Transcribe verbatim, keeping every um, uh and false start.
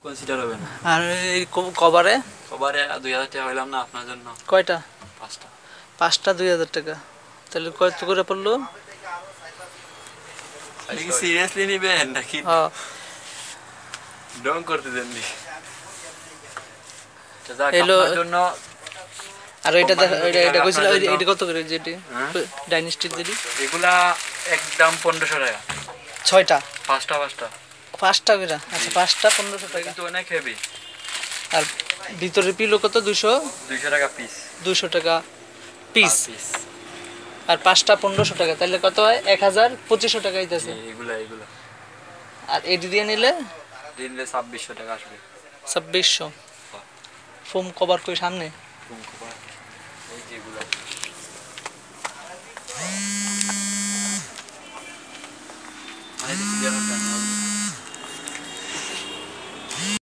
Consider হবে না। আর এই কভারে কভারে দুই হাজার টাকা হইলাম না আপনার জন্য? কয়টা? পাঁচটা। পাঁচটা দুই হাজার টাকা, তাহলে কত করে পড়লো? সিরিয়াসলি নিবেন নাকি হ্যাঁ ডং করতে দেন নি? এলো আপনার জন্য। আর এটা এটা এটা কইছিল এটা কত করে যেটি ডাইনেস্টিক যেটি? এগুলা একদম পনেরোশো টাকা। ছয়টা? পাঁচটা পাঁচটা পাঁচটা করে? আচ্ছা পাঁচটা পনেরোশো টাকা, কিন্তু অনেক হেভি। আর ভিতরে পিলো কত? দুশো দুইশো টাকা পিস। দুশো টাকা পিস, পিস। আর পাঁচটা পনেরোশো টাকা, তাহলে কত হয়? এক হাজার পঁচিশশো টাকা হইতেছে। এগুলা এগুলা আর এডি দিয়ে নিলে দিলে ছাব্বিশশো টাকা আসবে। ছাব্বিশশো। ফোম কভার কই সামনে? ফোম কভার এই যেগুলা মানে